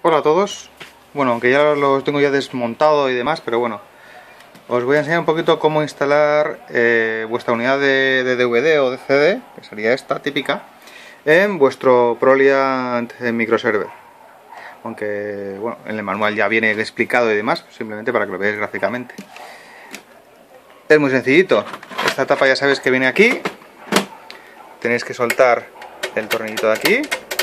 Hola a todos. Bueno, aunque ya los tengo ya desmontado y demás, pero bueno, os voy a enseñar un poquito cómo instalar vuestra unidad de DVD o de CD, que sería esta típica, en vuestro Proliant microserver. Aunque, bueno, en el manual ya viene explicado y demás, simplemente para que lo veáis gráficamente. Es muy sencillito. Esta tapa ya sabéis que viene aquí. Tenéis que soltar el tornillito de aquí.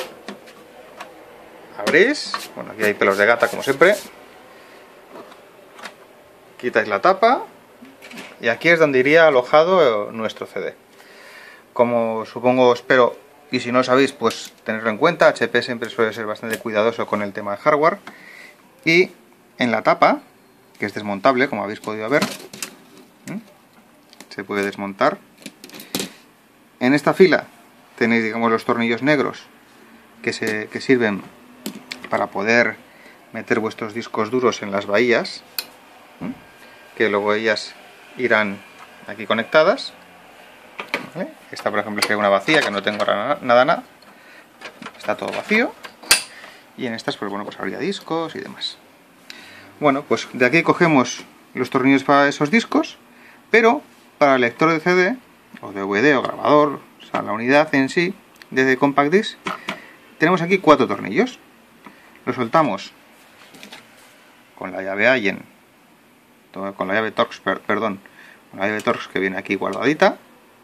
Abrís. Bueno, aquí hay pelos de gata como siempre. Quitáis la tapa. Y aquí es donde iría alojado nuestro CD. Como supongo, espero, y si no lo sabéis, pues tenerlo en cuenta. HP siempre suele ser bastante cuidadoso con el tema de hardware. Y en la tapa, que es desmontable, como habéis podido ver, se puede desmontar. En esta fila tenéis, digamos, los tornillos negros que sirven para poder meter vuestros discos duros en las bahías, que luego ellas irán aquí conectadas. Esta, por ejemplo, sería una vacía, que no tengo nada. Está todo vacío. Y en estas, pues bueno, pues habría discos y demás. Bueno, pues de aquí cogemos los tornillos para esos discos, pero para el lector de CD o DVD o grabador, o sea, la unidad en sí de Compact Disc, tenemos aquí 4 tornillos. Lo soltamos con la llave Allen, con la llave Torx, perdón, con la llave Torx que viene aquí guardadita.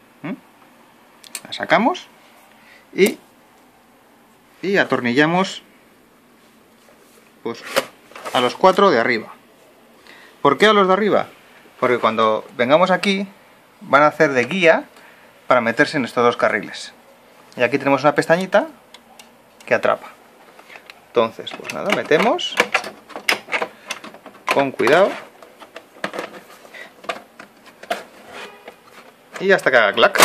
La sacamos y atornillamos pues a los 4 de arriba. ¿Por qué a los de arriba? Porque cuando vengamos aquí van a hacer de guía para meterse en estos dos carriles. Y aquí tenemos una pestañita que atrapa. Entonces, pues nada, metemos con cuidado y hasta que haga clac.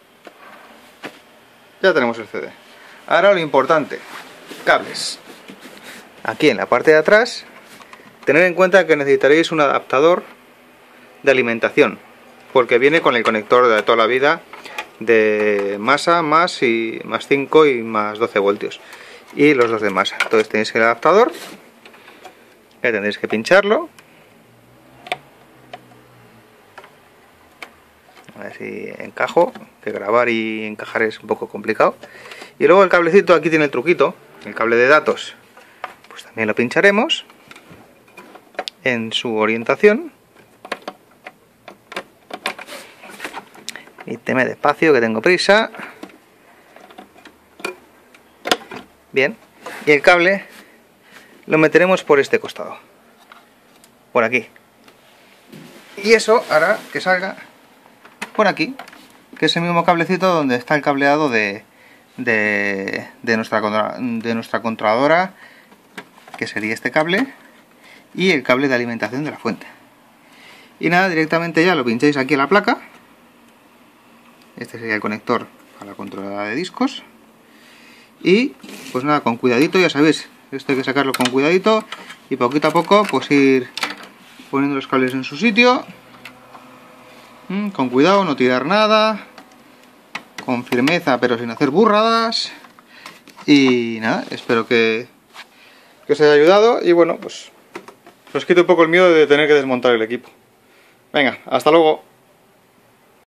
Ya tenemos el CD. Ahora lo importante, cables. Aquí en la parte de atrás, tener en cuenta que necesitaréis un adaptador de alimentación, porque viene con el conector de toda la vida de masa más 5 y más 12 voltios y los dos de masa. Entonces tenéis el adaptador, que tendréis que pincharlo, a ver si encajo, que grabar y encajar es un poco complicado. Y luego el cablecito, aquí tiene el truquito, el cable de datos, pues también lo pincharemos en su orientación. Y teme despacio, que tengo prisa. Bien. Y el cable lo meteremos por este costado. Por aquí. Y eso hará que salga por aquí. Que es el mismo cablecito donde está el cableado de nuestra controladora. Que sería este cable. Y el cable de alimentación de la fuente. Y nada, directamente ya lo pincháis aquí en la placa. Este sería el conector a la controladora de discos. Y pues nada, con cuidadito, ya sabéis, esto hay que sacarlo con cuidadito y poquito a poco pues ir poniendo los cables en su sitio. Con cuidado, no tirar nada, con firmeza pero sin hacer burradas. Y nada, espero que os haya ayudado y bueno, pues os quito un poco el miedo de tener que desmontar el equipo. Venga, hasta luego.